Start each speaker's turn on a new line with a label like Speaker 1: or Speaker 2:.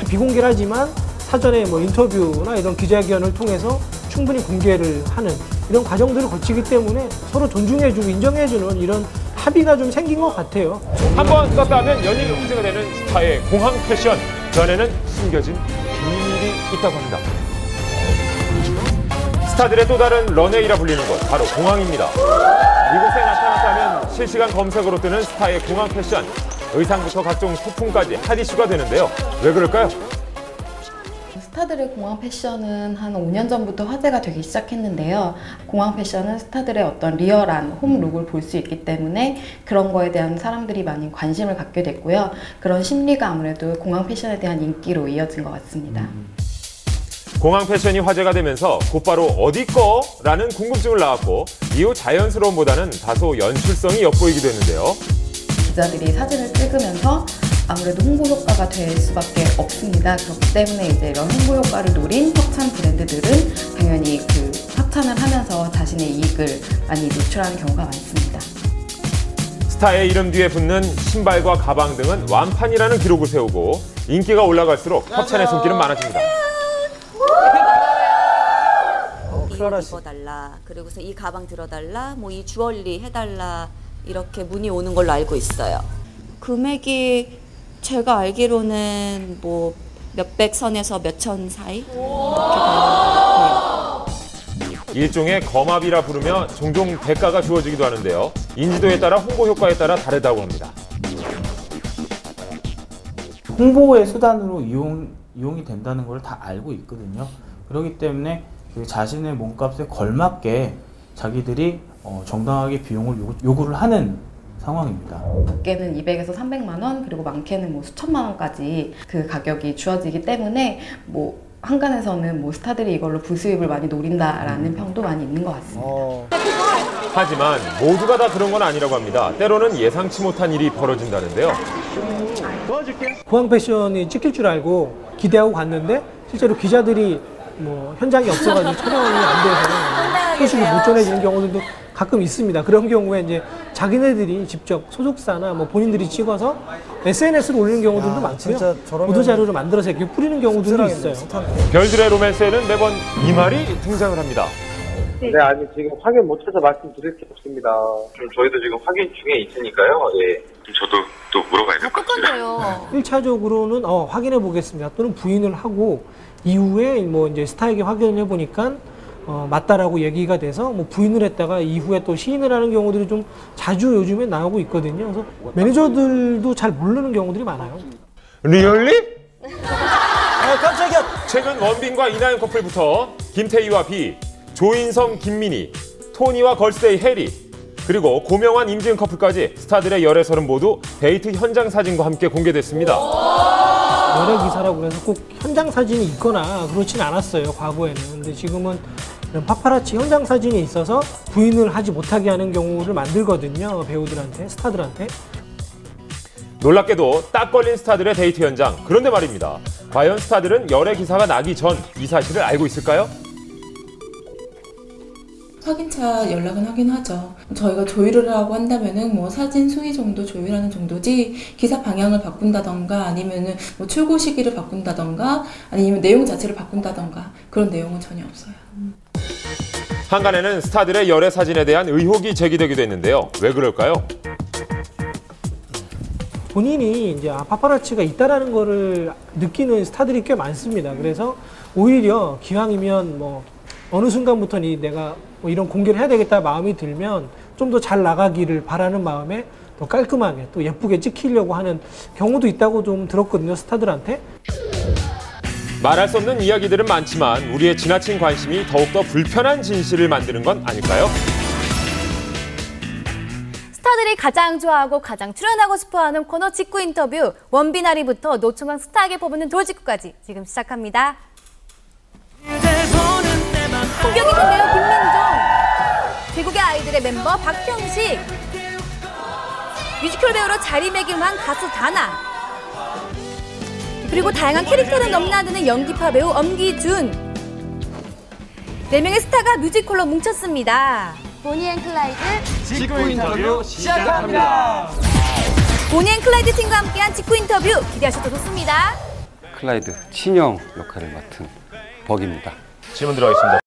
Speaker 1: 비공개하지만 사전에 뭐 인터뷰나 이런 기자회견을 통해서 충분히 공개를 하는 이런 과정들을 거치기 때문에 서로 존중해주고 인정해주는 이런 합의가 좀 생긴 것 같아요.
Speaker 2: 한번 떴다 하면 연일 화제가 되는 스타의 공항 패션. 그 안에는 숨겨진 비밀이 있다고 합니다. 스타들의 또 다른 런웨이라 불리는 곳, 바로 공항입니다. 이곳에 나타났다면 실시간 검색어로 뜨는 스타의 공항 패션. 의상부터 각종 소품까지 핫 이슈가 되는데요. 왜 그럴까요?
Speaker 3: 스타들의 공항 패션은 한 5년 전부터 화제가 되기 시작했는데요. 공항 패션은 스타들의 어떤 리얼한 홈룩을 볼 수 있기 때문에 그런 거에 대한 사람들이 많이 관심을 갖게 됐고요. 그런 심리가 아무래도 공항 패션에 대한 인기로 이어진 것 같습니다.
Speaker 2: 공항 패션이 화제가 되면서 곧바로 어디 거? 라는 궁금증을 낳았고 이후 자연스러움보다는 다소 연출성이 엿보이기도 했는데요.
Speaker 3: 기자들이 사진을 찍으면서 아무래도 홍보 효과가 될 수밖에 없습니다. 그렇기 때문에 이제 이런 홍보 효과를 노린 협찬 브랜드들은 당연히 그 협찬을 하면서 자신의 이익을 많이 노출하는 경우가 많습니다.
Speaker 2: 스타의 이름 뒤에 붙는 신발과 가방 등은 완판이라는 기록을 세우고 인기가 올라갈수록 협찬의 손길은 많아집니다.
Speaker 4: 입어달라. 그리고서 이 가방 들어달라. 뭐 이 주얼리 해달라. 이렇게 문의 오는 걸로 알고 있어요. 금액이 제가 알기로는 뭐 몇백 선에서 몇천 사이 이렇게 돼요.
Speaker 2: 일종의 거마비라 부르며 종종 대가가 주어지기도 하는데요. 인지도에 따라 홍보 효과에 따라 다르다고 합니다.
Speaker 5: 홍보의 수단으로 이용이 된다는 걸 다 알고 있거든요. 그렇기 때문에 그 자신의 몸값에 걸맞게 자기들이 정당하게 비용을 요구를 하는 상황입니다.
Speaker 3: 적게는 200에서 300만 원, 그리고 많게는 뭐 수천만 원까지 그 가격이 주어지기 때문에 뭐 한간에서는 뭐 스타들이 이걸로 부수입을 많이 노린다라는 평도 많이 있는 것 같습니다.
Speaker 2: 하지만 모두가 다 그런 건 아니라고 합니다. 때로는 예상치 못한 일이 벌어진다는데요.
Speaker 1: 공항 패션이 찍힐 줄 알고 기대하고 갔는데 실제로 기자들이 뭐 현장이 없어가지고 촬영이 안 돼서 소식이 못 전해지는 경우들도 가끔 있습니다. 그런 경우에 이제 자기네들이 직접 소속사나 뭐 본인들이 찍어서 SNS로 올리는 경우들도 많고요. 보도자료를 만들어서 이렇게 뿌리는 경우들도 있어요.
Speaker 2: 별들의 로맨스에는 매번 이 말이 등장을 합니다.
Speaker 6: 네, 아니 지금 확인 못해서 말씀드릴 게 없습니다. 저희도 지금 확인 중에 있으니까요. 예. 저도 또 물어봐야 될 것 같아요.
Speaker 1: 1차적으로는 확인해 보겠습니다. 또는 부인을 하고 이후에 뭐 이제 스타에게 확인을 해보니까 맞다라고 얘기가 돼서 뭐 부인을 했다가 이후에 또 시인을 하는 경우들이 좀 자주 요즘에 나오고 있거든요. 그래서 매니저들도 잘 모르는 경우들이 많아요.
Speaker 2: 리얼리? 깜짝이야. 최근 원빈과 이나영 커플부터 김태희와 비, 조인성, 김민희, 토니와 걸스데이 해리, 그리고 고명환, 임지은 커플까지 스타들의 열애설은 모두 데이트 현장 사진과 함께 공개됐습니다.
Speaker 1: 열애 기사라고 해서 꼭 현장 사진이 있거나 그렇진 않았어요, 과거에는. 근데 지금은 이런 파파라치 현장 사진이 있어서 부인을 하지 못하게 하는 경우를 만들거든요, 배우들한테, 스타들한테.
Speaker 2: 놀랍게도 딱 걸린 스타들의 데이트 현장. 그런데 말입니다. 과연 스타들은 열애 기사가 나기 전 이 사실을 알고 있을까요?
Speaker 7: 확인차 연락은 하긴 하죠. 저희가 조율을 하고 한다면은 뭐 사진 수위 정도 조율하는 정도지 기사 방향을 바꾼다던가 아니면은 뭐 출고 시기를 바꾼다던가 아니면 내용 자체를 바꾼다던가 그런 내용은 전혀 없어요.
Speaker 2: 한간에는 스타들의 열애 사진에 대한 의혹이 제기되기도 했는데요. 왜 그럴까요?
Speaker 1: 본인이 이제 파파라치가 있다라는 거를 느끼는 스타들이 꽤 많습니다. 그래서 오히려 기왕이면 뭐 어느 순간부터는 내가 뭐 이런 공개를 해야 되겠다 마음이 들면 좀 더 잘 나가기를 바라는 마음에 더 깔끔하게 또 예쁘게 찍히려고 하는 경우도 있다고 좀 들었거든요, 스타들한테.
Speaker 2: 말할 수 없는 이야기들은 많지만 우리의 지나친 관심이 더욱더 불편한 진실을 만드는 건 아닐까요?
Speaker 8: 스타들이 가장 좋아하고 가장 출연하고 싶어하는 코너 직구 인터뷰, 원빈아리부터 노총각 스타에게 퍼붓는 돌직구까지 지금 시작합니다. 공격인데요, 김민정. 제국의 아이들의 멤버 박형식. 뮤지컬 배우로 자리매김한 가수 다나. 그리고 다양한 캐릭터를 넘나드는 연기파 배우 엄기준. 4명의 스타가 뮤지컬로 뭉쳤습니다. 보니 앤 클라이드
Speaker 9: 직구 인터뷰 시작합니다.
Speaker 8: 보니 앤 클라이드 팀과 함께한 직구 인터뷰 기대하셔도 좋습니다.
Speaker 9: 클라이드 친형 역할을 맡은 벅입니다.
Speaker 2: 질문 들어가겠습니다.